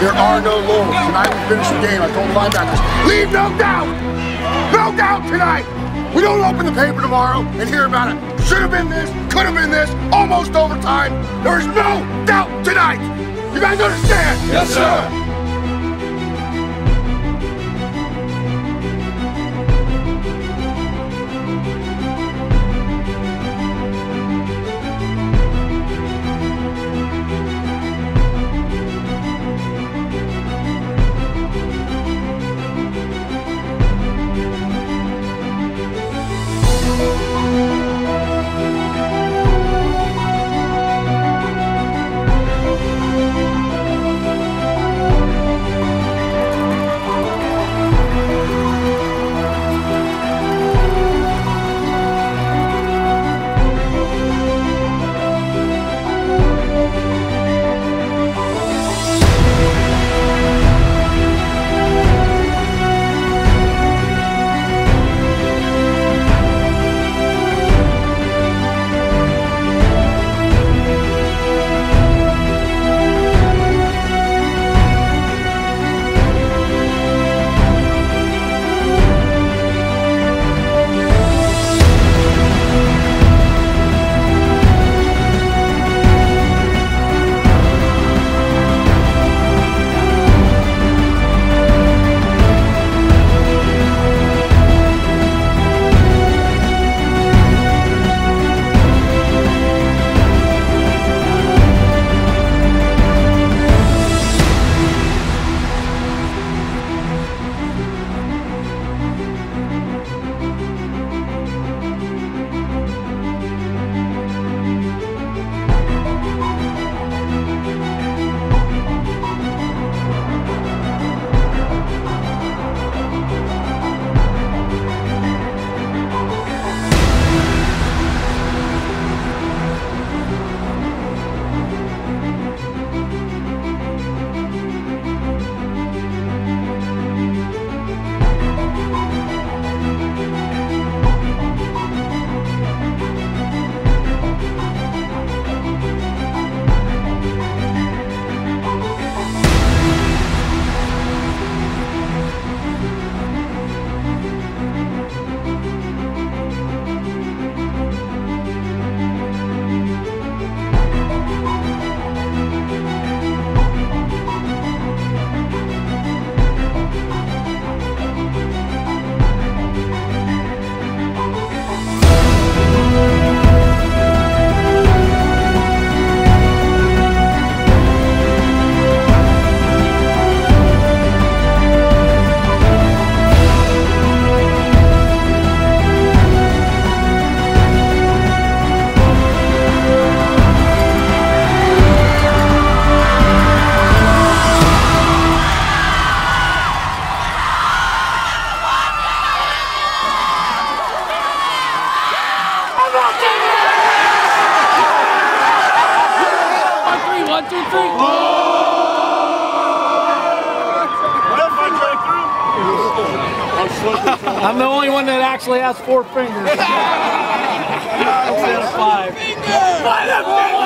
There are no lulls. Tonight we finish the game. I told the linebackers, leave no doubt! No doubt tonight! We don't open the paper tomorrow and hear about it. Should have been this, could have been this, almost overtime. There is no doubt tonight! You guys understand? Yes, sir! I'm the only one that actually has 4 fingers. Instead of 5.